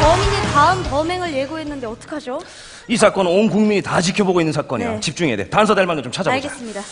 범인이 다음 범행을 예고했는데 어떡하죠? 이 사건은 온 국민이 다 지켜보고 있는 사건이야. 네. 집중해야 돼. 단서 될 만한 좀 찾아보자. 알겠습니다.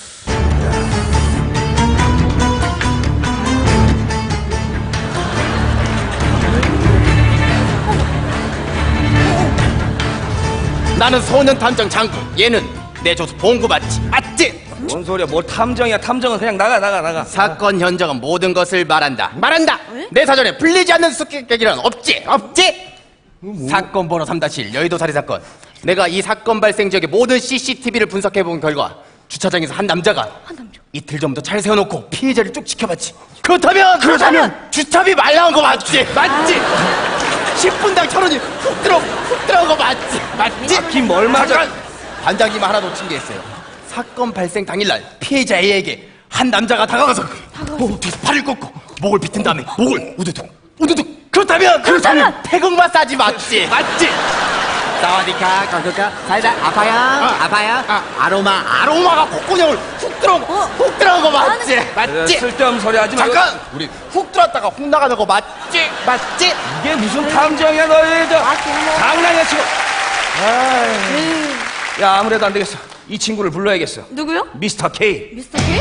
나는 소년 탐정 장군. 얘는 내 조수 봉구 맞지? 맞지? 뭔 소리야? 뭘 탐정이야? 탐정은 그냥 나가. 사건 현장은 모든 것을 말한다. 에? 내 사전에 풀리지 않는 수수께끼는 없지? 사건 번호 3-1 여의도 살인 사건. 내가 이 사건 발생 지역의 모든 CCTV를 분석해본 결과 주차장에서 한 남자가 이틀 전부터 차를 세워놓고 피해자를 쭉 지켜봤지. 그렇다면 주차비 말 나온 거 맞지? 10분당 1,000원이 훅 들어온 거 맞지? 김 얼마 전 잠깐! 반장님 하나 놓친 게 있어요. 사건 발생 당일날 피해자 A에게 한 남자가 다가가서 뒤에서 팔을 꺾고 목을 비튼 다음에 목을 우두둑 그렇다면 태극 마사지 맞지? 사와디카 강극가 사이다 아파요 아로마가 콧구녕을 훅 들어온 거 맞지? 쓸데없는 소리 하지 말고. 잠깐! 우리 훅 들어왔다가 훅 나가는 거 맞지? 이게 무슨 탐정이야 너희 저 장난이야 지금. 야 아무래도 안 되겠어. 이 친구를 불러야겠어. 누구요? 미스터 K. 미스터 K?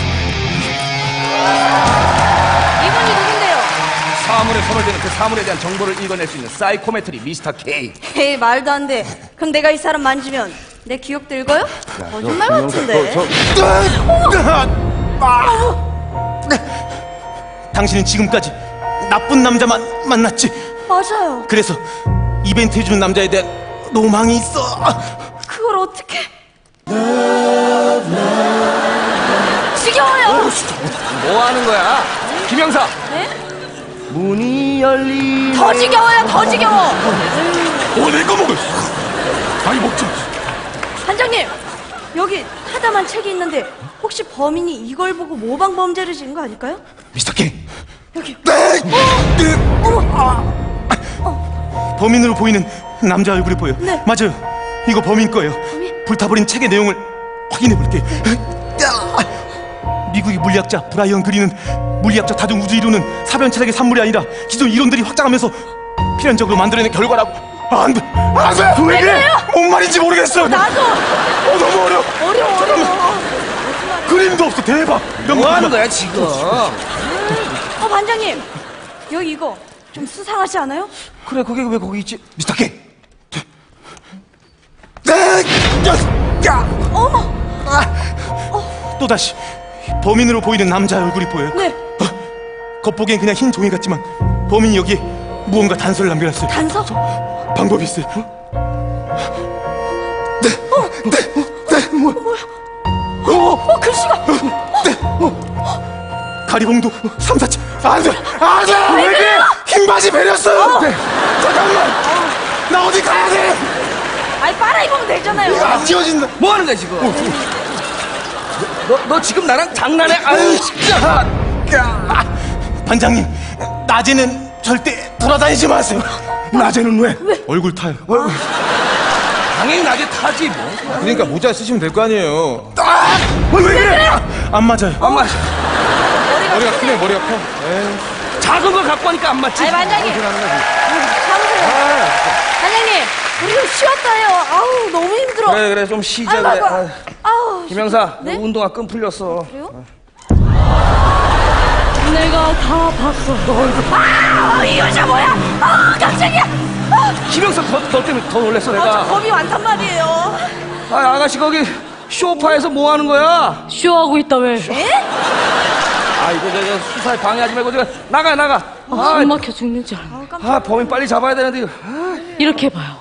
이분이 누군데요? 사물에 손을 대는 그 사물에 대한 정보를 읽어낼 수 있는 사이코메트리 미스터 K. 에이, 말도 안 돼. 그럼 내가 이 사람 만지면 내 기억도 읽어요? 거짓말 같은데. 당신은 지금까지 나쁜 남자만 만났지. 맞아요. 그래서 이벤트 해주는 남자에 대한 로망이 있어. 그걸 어떻게? 지겨워요. 뭐 하는 거야? 김영사. 네? 문이 열리네. 더 지겨워요. 더 지겨워. 내 거 먹을. 아니 먹지. 반장님, 여기 하다만 책이 있는데 혹시 범인이 이걸 보고 모방 범죄를 지은 거 아닐까요? 미스터 K. 여기. 범인으로 보이는 남자 얼굴이 보여. 네. 맞아요. 이거 범인 거예요. 불타버린 책의 내용을 확인해 볼게. 미국의 물리학자 브라이언 그린은 물리학적 다중 우주 이론은 사변 철학의 산물이 아니라 기존 이론들이 확장하면서 필연적으로 만들어낸 결과라고. 안 돼. 왜 그래? 뭔 말인지 모르겠어. 나도. 너무 어려워. 그림도 없어. 대박. 뭐 하는 거야 지금? 반장님, 여기 이거 좀 수상하지 않아요? 그래 거기 왜 거기 있지? 미스터 K. 어머. 또다시 범인으로 보이는 남자 얼굴이 보여요. 네. 겉보기엔 그냥 흰 종이 같지만 범인이 여기에 무언가 단서를 남겨놨어요. 단서? 방법이 있어요. 글씨가. 가리봉도 347. 안돼. 왜 그래? 흰 바지 베렸어. 잠깐만. 나 어디 가야 돼? 아니, 빨아 입으면 되잖아요. 이거 안 지워진다. 뭐 하는 거야 지금? 너 지금 나랑 장난해? 아유 진짜. 반장님, 낮에는 절대 돌아다니지 마세요. 낮에는 왜? 얼굴 타요. 당연히 낮에 타지 뭐. 그러니까 모자 쓰시면 될 거 아니에요. 왜 그래? 안 맞아요. 안 맞아. 머리가 크네. 머리가 커. 작은 걸 갖고 하니까 안 맞지. 아니, 반장님. 참으세요. 반장님, 우리 좀 쉬었다 해요. 아우, 너무 힘들어. 그래 좀 쉬자 아이고, 그래. 아이고. 아우. 김영사, 네? 너 운동화 끈 풀렸어. 그래요? 내가 다 봤어. 이 여자 뭐야? 깜짝이야. 김영사 너 때문에 더 놀랬어 저 내가. 겁이 많단 말이에요. 아가씨 거기 쇼파에서 뭐 하는 거야? 쇼하고 있다 왜? 에? 이거 저 수사에 방해하지 말고 저기 나가. 숨 막혀 죽는 줄 알아. 범인 빨리 잡아야 되는데 이거. 이렇게 해봐요.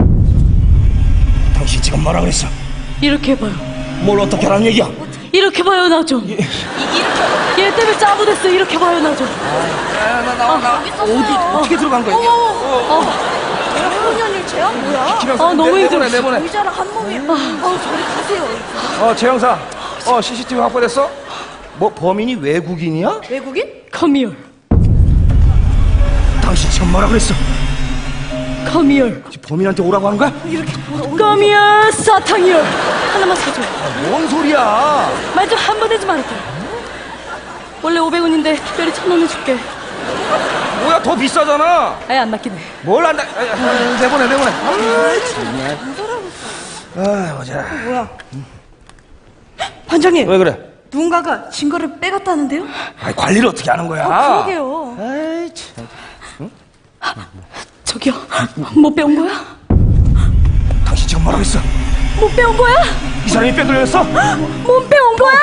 당신 지금 뭐라 그랬어? 이렇게 해봐요. 뭘 어떻게 하라는 얘기야? 이렇게 봐요 나 좀. 얘 때문에 짜부됐어. 이렇게 봐요 나 좀. 나 어떻게 들어간 거야 이게? 소년일 쟤야? 뭐야? 김영사 너무 힘들어. 내보내. 의자랑 한 몸이. 저리 가세요. 최영사. CCTV 확보됐어? 뭐 범인이 외국인이야? 외국인? Come here. 당신 지금 뭐라 그랬어? Come here. 범인한테 오라고 하는 거야? Come here. 사탕 here. 하나만 사줘. 뭔 소리야? 말 좀 한 번 하지 말을게. 원래 500원인데 특별히 1,000원 해줄게. 뭐야 여기가 더 비싸잖아. 아예 안 낚이네. 뭘 안다. 내보내. 아, 보자. 뭐야? 반장님, 왜 그래? 누군가가 증거를 빼갔다는데요? 아니, 관리를 어떻게 하는 거야? 그러게요. 아이, 참. 저기요, 못 빼온 거야? 당신 지금 뭐라고 했어? 못 빼온 거야? 이 사람이 빼돌렸어? 못 빼온 거야?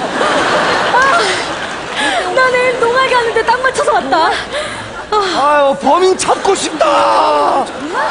나 내일 농활 가는데 딱 맞춰서 왔다. 아유, 범인 찾고 싶다.